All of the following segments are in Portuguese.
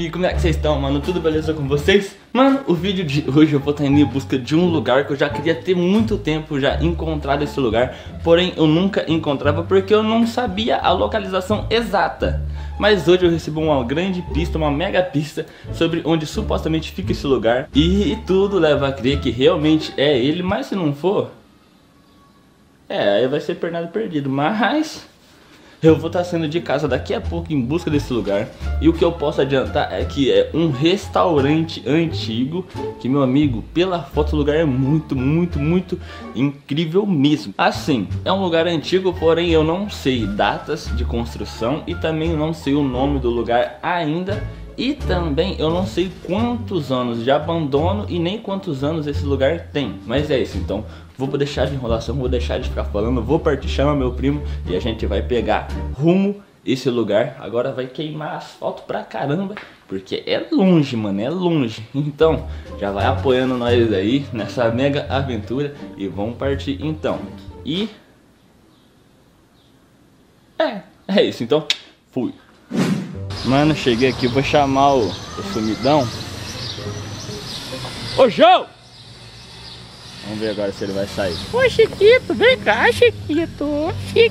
Salve! Como é que vocês estão, mano? Tudo beleza com vocês? Mano, o vídeo de hoje eu vou estar indo em busca de um lugar que eu já queria ter muito tempo já encontrado esse lugar. Porém, eu nunca encontrava porque eu não sabia a localização exata. Mas hoje eu recebi uma grande pista, uma mega pista sobre onde supostamente fica esse lugar. E tudo leva a crer que realmente é ele, mas se não for... aí vai ser pernado perdido, mas... eu vou estar saindo de casa daqui a pouco em busca desse lugar. E o que eu posso adiantar é que é um restaurante antigo. Que, meu amigo, pela foto o lugar é muito incrível mesmo. Assim, é um lugar antigo, porém eu não sei datas de construção. E também não sei o nome do lugar ainda. E também eu não sei quantos anos de abandono e nem quantos anos esse lugar tem. Mas é isso, então vou deixar de enrolação, vou deixar de ficar falando. Vou partir, chama meu primo e a gente vai pegar rumo esse lugar. Agora vai queimar asfalto pra caramba, porque é longe, mano, é longe. Então já vai apoiando nós aí nessa mega aventura e vamos partir então. E... é isso, então fui. Mano, cheguei aqui, vou chamar o sumidão. Ô, João! Vamos ver agora se ele vai sair. Ô, Chiquito, vem cá, Chiquito.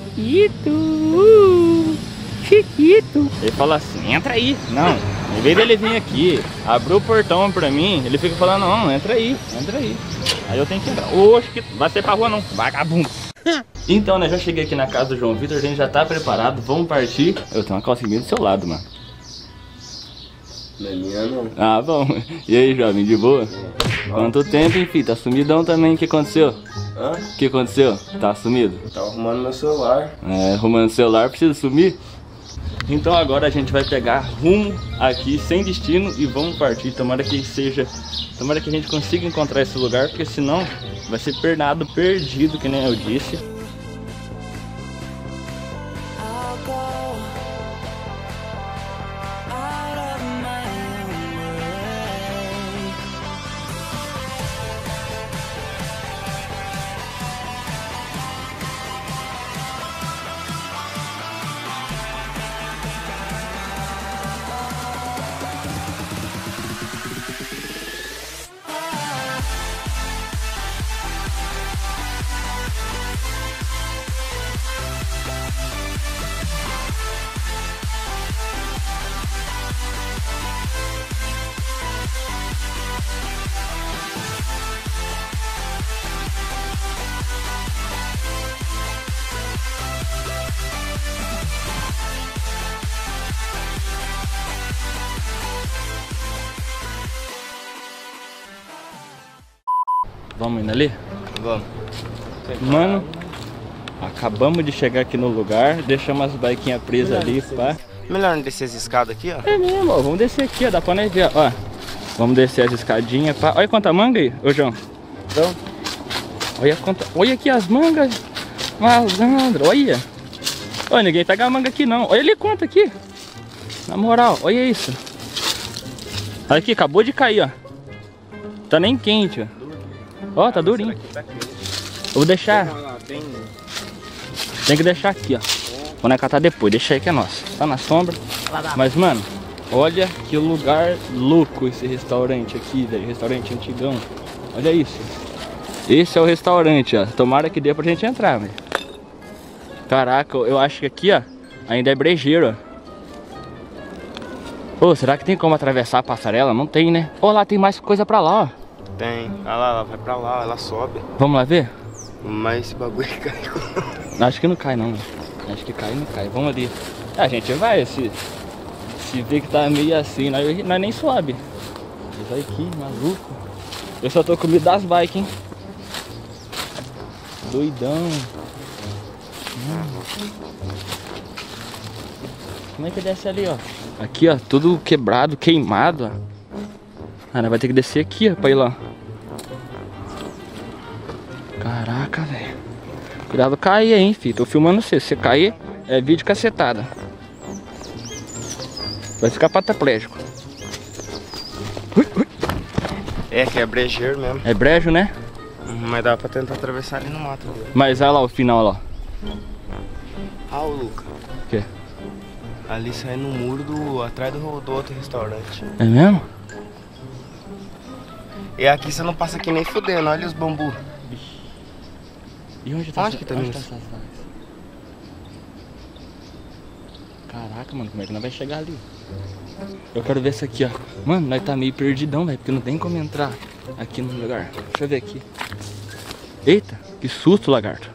Chiquito. Ele fala assim, entra aí. Não, em vez dele vir aqui, abriu o portão pra mim, ele fica falando, não, entra aí. Aí eu tenho que entrar. Ô, Chiquito, vai ser pra rua não, vagabundo. Então, né, já cheguei aqui na casa do João Vitor, a gente já tá preparado, vamos partir. Eu tenho uma calcinha do seu lado, mano. Não é minha não. Ah, bom. E aí, jovem, de boa? Quanto tempo, hein, filho? Tá sumidão também, o que aconteceu? Hã? O que aconteceu? Tá sumido? Tava arrumando meu celular. Arrumando o celular, precisa sumir? Então agora a gente vai pegar rumo aqui, sem destino, e vamos partir. Tomara que a gente consiga encontrar esse lugar, porque senão vai ser perdido, que nem eu disse. Vamos indo ali? Vamos. Mano, acabamos de chegar aqui no lugar, deixamos as baiquinhas presas ali, pá. Melhor não descer as escadas aqui, ó. É mesmo, ó, vamos descer aqui, ó, dá pra nós ver, ó. Vamos descer as escadinhas, pá. Olha quanta manga aí, ô João. Então? Olha aqui as mangas, malandro, olha. Olha, ninguém pega a manga aqui não, olha ali quanto aqui. Na moral, olha isso. Olha aqui, acabou de cair, ó. Tá nem quente, ó. Ó, tá durinho. Eu vou deixar. Tem que deixar aqui, ó. Vou nós catar depois, deixa aí que é nosso. Tá na sombra. Mas, mano, olha que lugar louco esse restaurante aqui, velho. Restaurante antigão. Olha isso. Esse é o restaurante, ó. Tomara que dê pra gente entrar, velho. Caraca, eu acho que aqui, ó, ainda é brejeiro, ó. Ô, será que tem como atravessar a passarela? Não tem, né? Ó, lá tem mais coisa pra lá, ó. Tem. Olha lá, ela vai pra lá, ela sobe. Vamos lá ver? Mas esse bagulho cai. Acho que não cai não. Acho que cai não cai. Vamos ali. A gente vai, se vê que tá meio assim, nós nem sobe. Vai aqui, maluco. Eu só tô com medo das bikes, hein? Doidão. Como é que desce ali, ó? Aqui, ó, tudo quebrado, queimado, ó. Ah, vai ter que descer aqui, ó, pra ir lá. Caraca, velho. Cuidado cair aí, hein, filho. Tô filmando você. Se você cair, é vídeo cacetada. Vai ficar paraplégico. É, que é brejeiro mesmo. É brejo, né? Mas dá pra tentar atravessar ali no mato. Mas olha lá o final, ó. Ah, o Luca. O quê? Ali sai no muro atrás do outro restaurante. É mesmo? E aqui você não passa aqui nem fudendo, olha os bambu. E onde tá Onde que tá isso? essas vagas? Caraca, mano, como é que nós vai chegar ali? Eu quero ver isso aqui, ó. Mano, nós tá meio perdidão, velho, porque não tem como entrar aqui no lugar. Deixa eu ver aqui. Eita, que susto, lagarto.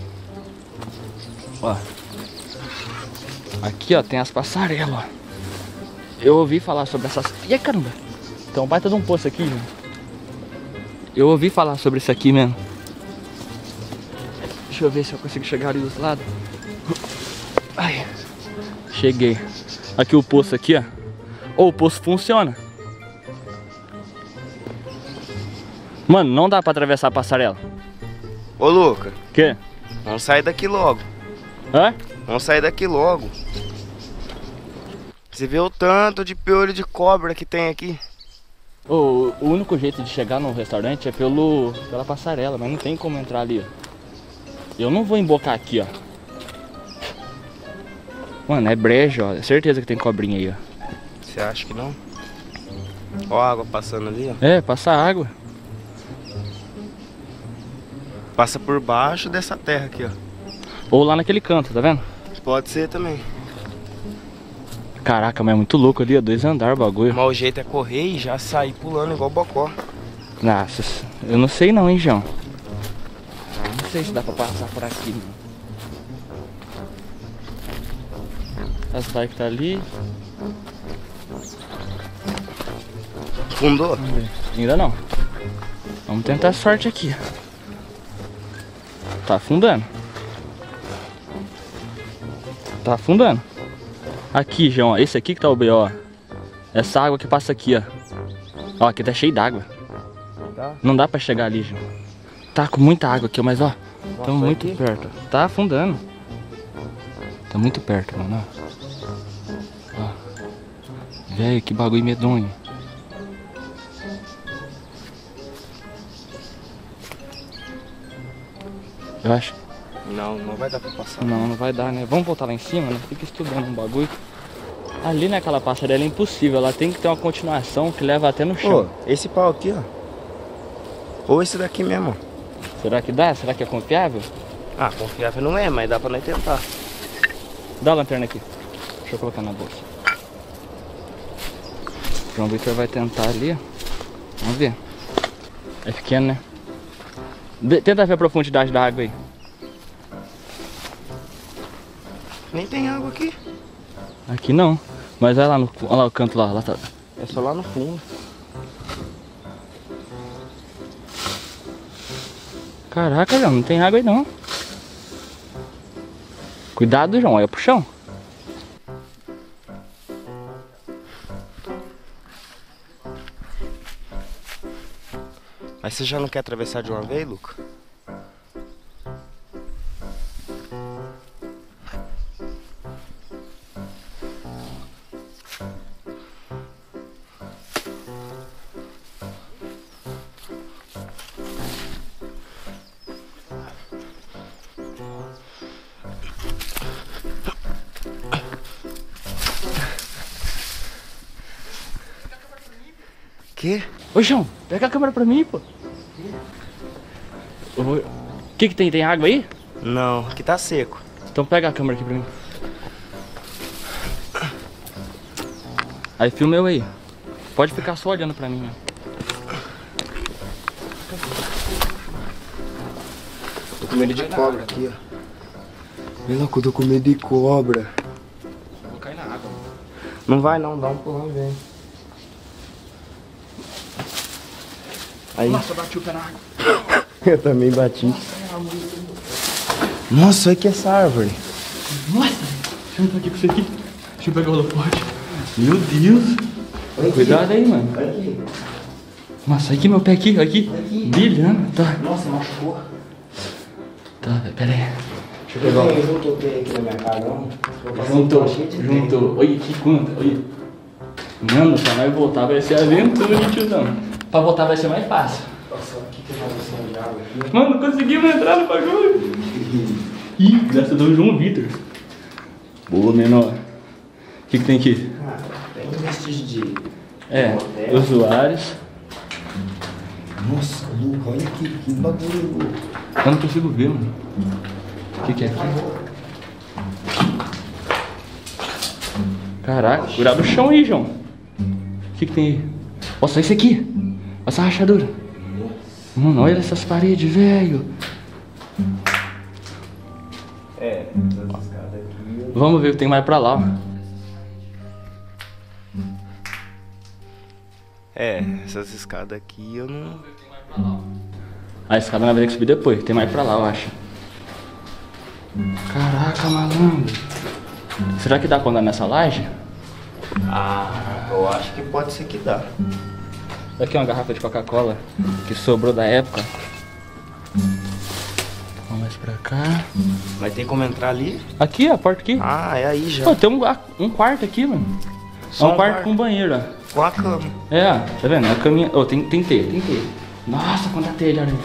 Ó. Aqui, ó, tem as passarelas, ó. Eu ouvi falar sobre essas... Ih, caramba. Tem um baita de um poço aqui, gente. Eu ouvi falar sobre isso aqui mesmo. Deixa eu ver se eu consigo chegar ali dos lados. Ai. Cheguei. Aqui o poço aqui, ó. O poço funciona. Mano, não dá pra atravessar a passarela. Ô, Luca. Quê? Vamos sair daqui logo. Hã? Vamos sair daqui logo. Você vê o tanto de piolho de cobra que tem aqui. O único jeito de chegar no restaurante é pela passarela, mas não tem como entrar ali, ó. Eu não vou embocar aqui, ó. Mano, é brejo, ó. É certeza que tem cobrinha aí, ó. Você acha que não? Ó a água passando ali, ó. É, passa água. Passa por baixo dessa terra aqui, ó. Ou lá naquele canto, tá vendo? Pode ser também. Caraca, mas é muito louco ali, ó. 2 andares o bagulho. Mas o jeito é correr e já sair pulando igual bocó. Nossa, eu não sei não, hein, João. Não sei se dá pra passar por aqui, mano. As bikes tá ali. Fundou? Vamos ver. Ainda não. Vamos tentar a sorte aqui. Tá afundando. Tá afundando. Aqui, João, ó. Esse aqui que tá o B.O. ó. Essa água que passa aqui, ó. Ó, aqui tá cheio d'água. Tá. Não dá pra chegar ali, João. Tá com muita água aqui, mas ó. Estamos muito aqui? perto. Tá afundando. Tá muito perto, mano. Ó. Velho, que bagulho medonho. Eu acho. Não vai dar pra passar. Não vai dar, né? Vamos voltar lá em cima, né? Fica estudando um bagulho. Ali naquela passarela é impossível. Ela tem que ter uma continuação que leva até no chão. Ô, esse pau aqui, ó. Ou esse daqui mesmo, ó. Será que dá? Será que é confiável? Ah, confiável não é, mas dá pra nós tentar. Dá a lanterna aqui. Deixa eu colocar na bolsa. O João Vitor vai tentar ali, ó. Vamos ver. É pequeno, né? Tenta ver a profundidade da água aí. Nem tem água aqui. Aqui não. Mas vai lá no olha lá o canto lá tá. É só lá no fundo. Caraca, João, não tem água aí não. Cuidado, João, é pro chão. Mas você já não quer atravessar de uma vez, Luca? Que? Ô, João, pega a câmera pra mim, pô. O que tem? Tem água aí? Não, aqui tá seco. Então pega a câmera aqui pra mim. Aí filma eu aí. Pode ficar só olhando pra mim, ó. Tô com medo de cobra aqui, ó. Meu louco, eu tô com medo de cobra. Vou cair na água. Não vai não, dá um pulão e vem. Aí. Nossa, eu bati o pé na água. Eu também bati. Nossa, olha que essa árvore. Nossa, deixa eu entrar aqui com isso aqui. Deixa eu pegar o holofote. Meu Deus. Olha Cuidado aqui. aí, mano. Olha aqui. Nossa, aqui meu pé aqui, aqui. Brilhando. Tá. Nossa, machucou. Tá, pera aí. Deixa eu pegar Não juntou o pé aqui na minha cara, não? Juntou. Olha que conta, olha. Mano, pra nós voltar vai ser aventura, tiozão. Pra voltar vai ser mais fácil. Nossa, aqui tem uma noção de água aqui. Mano, conseguimos entrar no bagulho. Ih, graças a Deus, João Vitor. Boa, menor. O que tem aqui? Tem um vestígio de... usuários. Nossa, Luca, olha aqui, que bagulho, Luca. Eu não consigo ver, mano. O que é aqui? Caraca, cuidado do chão aí, João. O que tem aí? Nossa, esse aqui. Essa rachadura. Mano, olha essas paredes, velho. Essas escadas aqui... Vamos ver o que tem mais pra lá, ó. essas escadas aqui eu não... A escada na verdade que subir depois. Tem mais pra lá, eu acho. Caraca, malandro. Será que dá pra andar nessa laje? Eu acho que pode ser que dá. Aqui é uma garrafa de Coca-Cola que sobrou da época. Vamos mais pra cá. Mas tem como entrar ali? Aqui, ó, a porta aqui. É aí já. Pô, tem um quarto aqui, mano. Só um quarto com banheiro, ó. Com a cama. Tá vendo? A caminha... tem telha. Nossa, quanta telha, olha aí.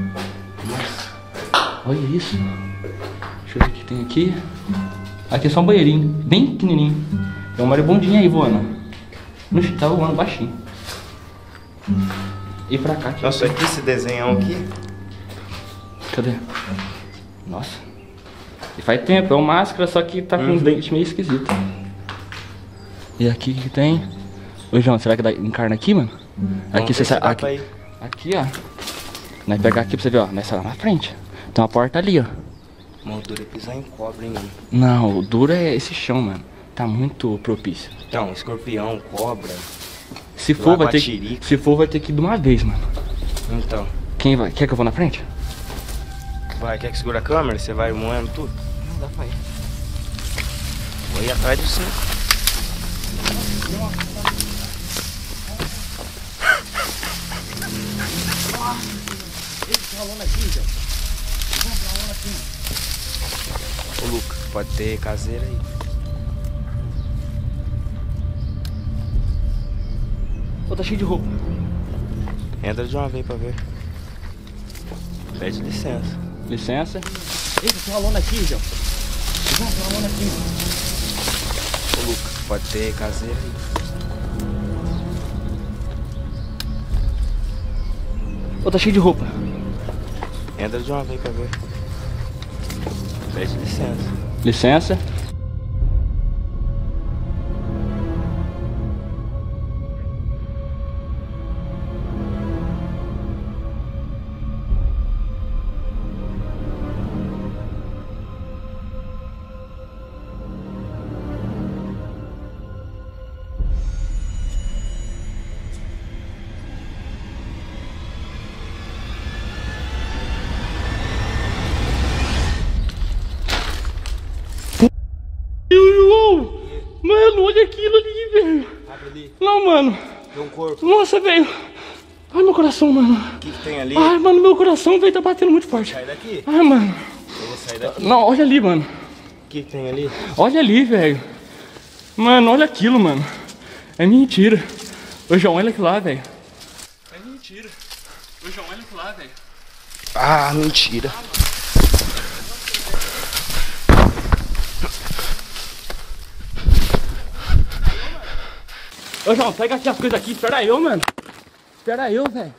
Olha isso. Deixa eu ver o que tem aqui. Aqui é só um banheirinho, bem pequenininho. Tem uma maribondinha aí voando. Ixi, tá voando baixinho. E pra cá. Nossa, aqui esse desenhão aqui. Cadê? Nossa. E faz tempo, é uma máscara, só que tá com uns dentes meio esquisitos. E aqui que tem? Ô João, será que encarna aqui, mano? Aqui você sabe. Aqui, ó. Nós pegar aqui pra você ver, ó. Nessa lá na frente. Tem uma porta ali, ó. Mano, duro é pisar em cobra, hein, mano. Não, o duro é esse chão, mano. Tá muito propício. Então, escorpião, cobra. Se for, vai ter que ir de uma vez, mano. Então. Quem vai? Quer que eu vou na frente? Vai, quer que segura a câmera? Você vai moendo tudo? Não, dá pra ir. Vou ir atrás do seu. Ô, Luca, pode ter caseira aí. Pô, tá cheio de roupa. Entra de uma vez pra ver. Pede licença. Licença. Eita, tem uma lona aqui, João. Tem uma lona aqui, mano. Ô, Luca, pode ter caseira aí. Pô, tá cheio de roupa. Entra de uma vez pra ver. Pede licença. Licença. Mano, olha aquilo ali, velho. Abre ali. Não, mano. Tem um corpo. Nossa, velho. Ai, meu coração, mano. O que tem ali? Ai, mano, meu coração, velho, tá batendo muito forte. Sai daqui. Ai, mano. Eu vou sair daqui. Não, olha ali, mano. O que tem ali? Olha ali, velho. Mano, olha aquilo, mano. É mentira. Ô, João, olha aquilo lá, velho. É mentira. Ô, João, olha aquilo lá, velho. Ah, mentira. Ô, João, pega aqui as coisas aqui. Espera eu, mano. Espera eu, velho.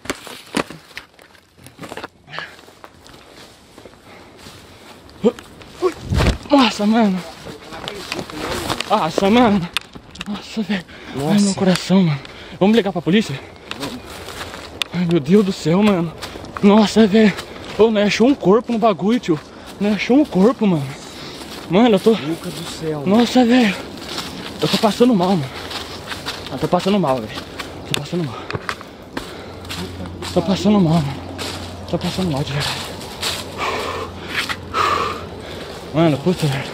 Nossa, mano. Nossa, mano. Nossa, velho. Ai, meu coração, mano. Vamos ligar pra polícia? Ai, meu Deus do céu, mano. Nossa, velho. Ô, nós achou um corpo no bagulho, tio. Nós achou um corpo, mano. Mano, eu tô... Luca do céu. Nossa, velho. Eu tô passando mal, mano. Eu tô passando mal, velho. Tô passando mal. Tô passando mal, mano. Tô passando mal de verdade. Mano, puta, velho.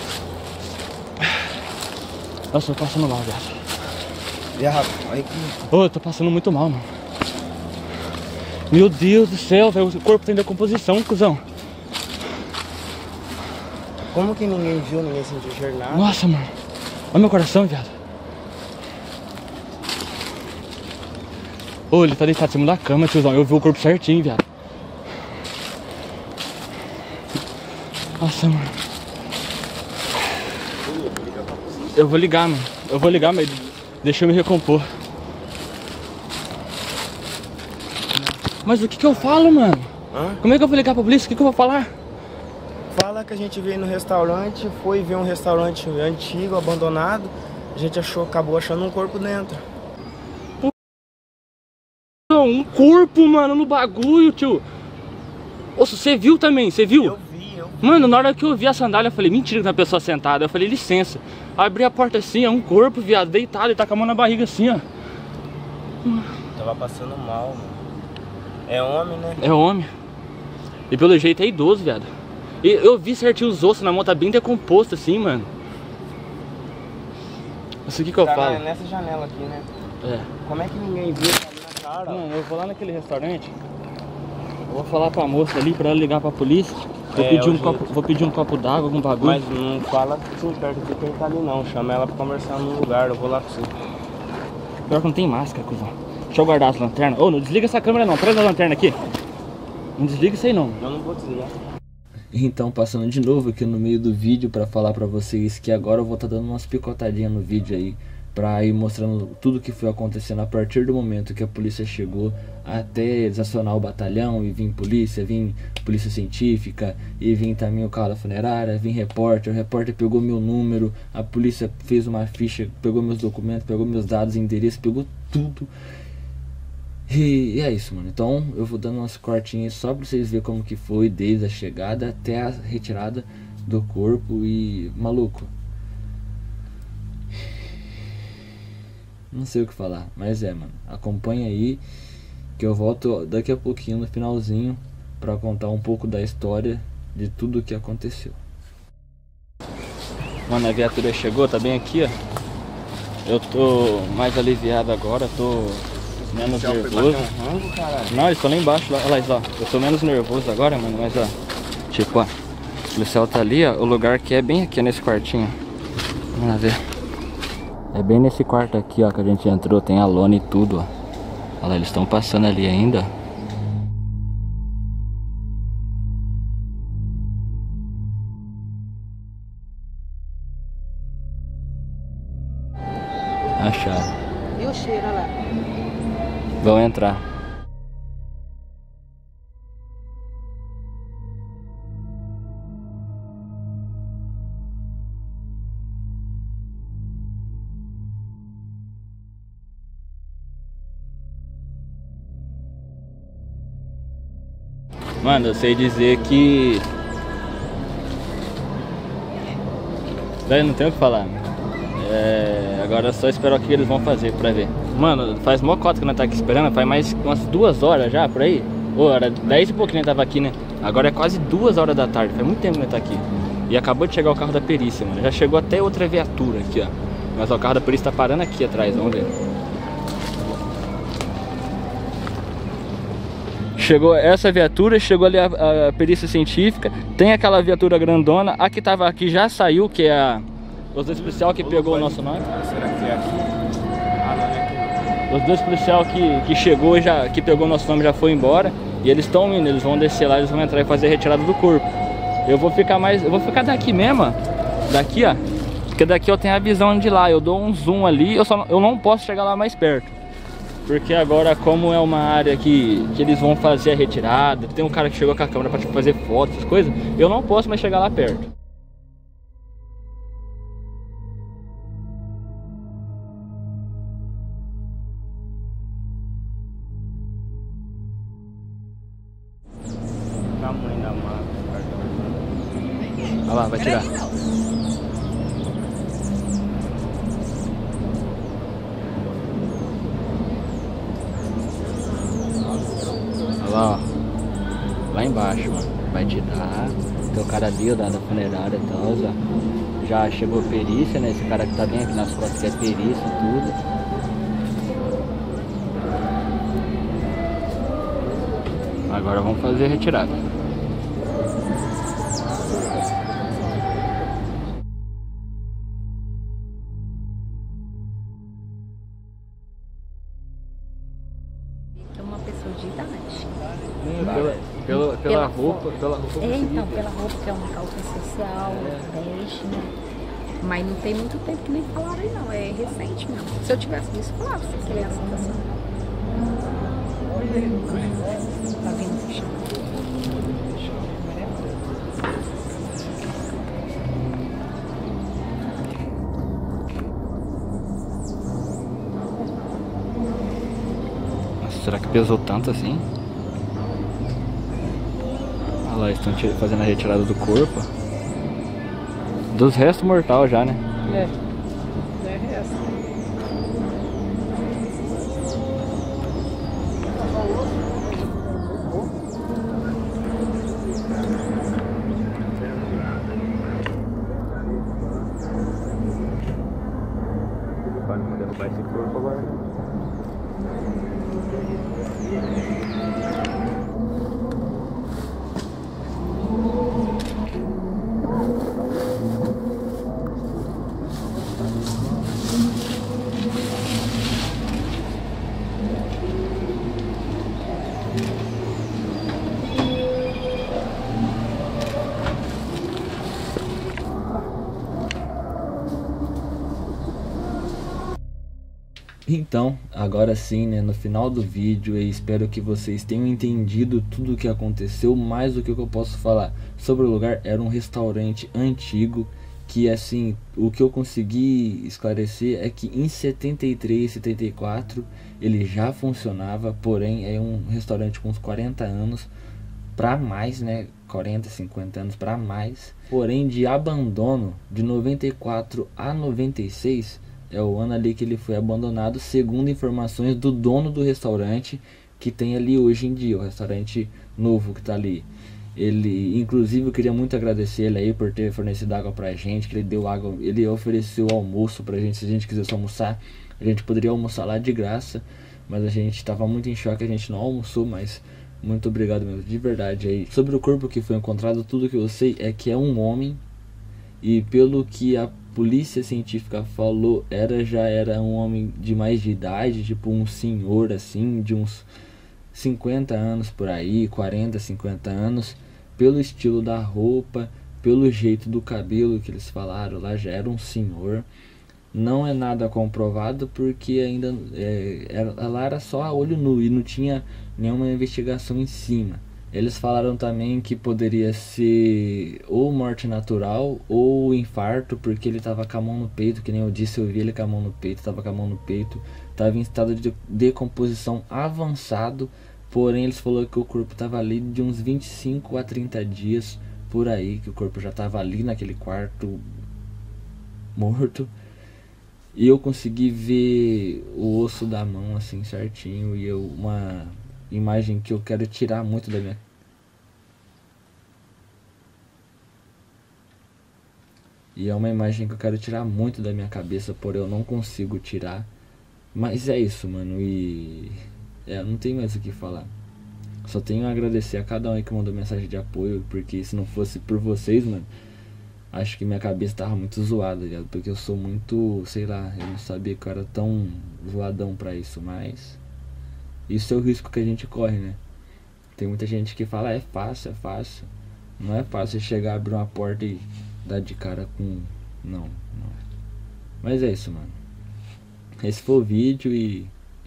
Nossa, eu tô passando mal, velho. Viado, olha aqui. Ô, eu tô passando muito mal, mano. Meu Deus do céu, velho. O corpo tem decomposição, cuzão. Como que ninguém viu, ninguém sentiu cheiro nada? Nossa, mano. Olha meu coração, viado. Ô, ele tá deitado em cima da cama, tiozão. Eu vi o corpo certinho, viado. Nossa, mano. Eu vou ligar, mano. Eu vou ligar, mas deixa eu me recompor. Mas o que eu falo, mano? Hã? Como é que eu vou ligar pra polícia? O que eu vou falar? Fala que a gente veio no restaurante, foi ver um restaurante antigo, abandonado. A gente acabou achando um corpo dentro. Um corpo, mano, no bagulho, tio. Nossa, você viu também? Você viu? Eu vi. Mano, na hora que eu vi a sandália, eu falei, mentira que tem uma pessoa sentada. Eu falei, licença. Abri a porta assim, é um corpo, viado, deitado. Ele tá com a mão na barriga assim, ó. Tava passando mal, mano. É homem, né? É homem. E pelo jeito é idoso, viado. E eu vi certinho os ossos na mão, tá bem decomposto assim, mano. Isso aqui que eu falo. Nessa janela aqui, né? É. Como é que ninguém viu ali na cara? Mano, eu vou lá naquele restaurante. Eu vou falar pra moça ali, pra ela ligar pra polícia. Vou pedir um copo d'água, algum bagulho. Mas não fala assim perto de quem tá ali não. Chama ela pra conversar num lugar, eu vou lá com você. Pior que não tem máscara, cuzão. Deixa eu guardar as lanternas. Ô, não desliga essa câmera não, traz a lanterna aqui. Não desliga isso aí não. Eu não vou desligar. Então, passando de novo aqui no meio do vídeo pra falar pra vocês que agora eu vou estar dando umas picotadinhas no vídeo aí, pra ir mostrando tudo que foi acontecendo a partir do momento que a polícia chegou até desacionar o batalhão e vir polícia científica, e vir também o carro da funerária, vir repórter, o repórter pegou meu número, a polícia fez uma ficha, pegou meus documentos, pegou meus dados, endereço, pegou tudo. E é isso, mano. Então eu vou dando umas cortinhas só pra vocês verem como que foi desde a chegada até a retirada do corpo. E maluco, não sei o que falar, mas mano, acompanha aí que eu volto daqui a pouquinho no finalzinho pra contar um pouco da história de tudo o que aconteceu. Mano, a viatura chegou, tá bem aqui, ó. Eu tô mais aliviado agora, tô menos nervoso. Não, eles estão lá embaixo, olha lá, ó. Eu tô menos nervoso agora, mano, mas ó, tipo, ó, o policial tá ali, ó. O lugar que é bem aqui, nesse quartinho. Vamos lá ver. É bem nesse quarto aqui, ó, que a gente entrou, tem a lona e tudo, ó. Olha lá, eles estão passando ali ainda. Acharam. E o cheiro, olha lá. Vão entrar. Mano, eu sei dizer que... Daí não tem o que falar. Agora é só esperar o que eles vão fazer pra ver. Mano, faz mó cota que nós tá aqui esperando. Faz mais umas 2 horas já, por aí. Ô, era 10 e pouquinho que nós tava aqui, né? Agora é quase 2 horas da tarde. Faz muito tempo que nós tá aqui. E acabou de chegar o carro da perícia, mano. Já chegou até outra viatura aqui, ó. Mas ó, o carro da perícia tá parando aqui atrás, vamos ver. Chegou essa viatura, chegou ali a perícia científica. Tem aquela viatura grandona. A que tava aqui já saiu, que é a... Os dois policiais que pegou o nosso nome. Será que é aqui? Ah, não é aqui. Os dois policiais que chegou, que pegou o nosso nome, já foi embora. E eles estão indo, eles vão descer lá, eles vão entrar e fazer a retirada do corpo. Eu vou ficar daqui mesmo, ó. Daqui, ó. Porque daqui eu tenho a visão de lá. Eu dou um zoom ali, eu não posso chegar lá mais perto. Porque agora, como é uma área que eles vão fazer a retirada, tem um cara que chegou com a câmera pra fazer fotos, essas coisas, eu não posso mais chegar lá perto. Tamanho da mata. Olha lá, vai tirar. Olha lá, ó. Lá embaixo, mano. Vai tirar. Tem o cara ali, da funerária e tal, ó. Já chegou a perícia, né? Esse cara que tá bem aqui nas costas que é perícia e tudo. Agora vamos fazer a retirada. É uma pessoa de idade. Pela roupa. Então, pela roupa, que é uma calça social, bege, né? Mas não tem muito tempo que nem falaram aí não, é recente mesmo. Se eu tivesse visto, falava que ele era assim, assim. Tá vindo pro chão. Será que pesou tanto assim? Olha lá, estão fazendo a retirada do corpo. Dos restos mortais já, né? É resto. Pode derrubar esse corpo agora. Então, agora sim, né, no final do vídeo, eu espero que vocês tenham entendido tudo o que aconteceu. Mais do que eu posso falar sobre o lugar, era um restaurante antigo, que assim, o que eu consegui esclarecer é que em 73, 74 ele já funcionava, porém é um restaurante com uns 40 anos para mais, né, 40, 50 anos para mais, porém de abandono de 94 a 96 é o ano ali que ele foi abandonado, segundo informações do dono do restaurante que tem ali hoje em dia, o restaurante novo que tá ali. Ele, inclusive, eu queria muito agradecer ele aí por ter fornecido água pra gente, que ele deu água, ele ofereceu almoço pra gente, se a gente quisesse almoçar, a gente poderia almoçar lá de graça, mas a gente tava muito em choque, a gente não almoçou, mas muito obrigado mesmo, de verdade aí. Sobre o corpo que foi encontrado, tudo que eu sei é que é um homem, e pelo que a polícia científica falou, já era um homem de mais de idade, tipo um senhor assim, de uns 50 anos por aí, 40, 50 anos, pelo estilo da roupa, pelo jeito do cabelo que eles falaram lá, já era um senhor. Não é nada comprovado porque ainda lá era só a olho nu e não tinha nenhuma investigação em cima. Eles falaram também que poderia ser ou morte natural ou infarto, porque ele tava com a mão no peito, que nem eu disse, eu vi ele com a mão no peito, tava com a mão no peito, tava em estado de decomposição avançado, porém eles falaram que o corpo tava ali de uns 25 a 30 dias por aí, que o corpo já tava ali naquele quarto morto. E eu consegui ver o osso da mão assim certinho, e uma imagem que eu quero tirar muito da minha cabeça, porém eu não consigo tirar. Mas é isso, mano, e não tem mais o que falar. Só tenho a agradecer a cada um que mandou mensagem de apoio, porque se não fosse por vocês, mano, acho que minha cabeça tava muito zoada, ligado? Porque eu sou muito, sei lá, eu não sabia que eu era tão zoadão pra isso, mas isso é o risco que a gente corre, né? Tem muita gente que fala, é fácil. Não é fácil chegar, abrir uma porta e dar de cara com... Não. Mas é isso, mano. Esse foi o vídeo e...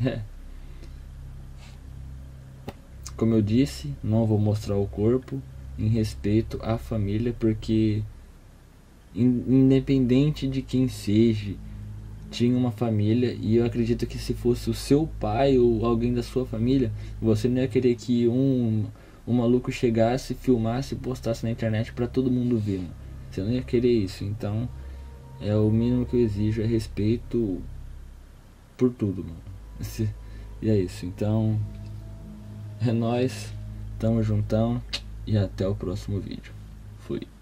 Como eu disse, não vou mostrar o corpo, em respeito à família, porque... Independente de quem seja, tinha uma família, e eu acredito que se fosse o seu pai ou alguém da sua família, você não ia querer que um maluco chegasse, filmasse e postasse na internet pra todo mundo ver, mano. Você não ia querer isso. Então é o mínimo que eu exijo, é respeito por tudo, mano. E é isso, então é nóis, tamo juntão e até o próximo vídeo. Fui.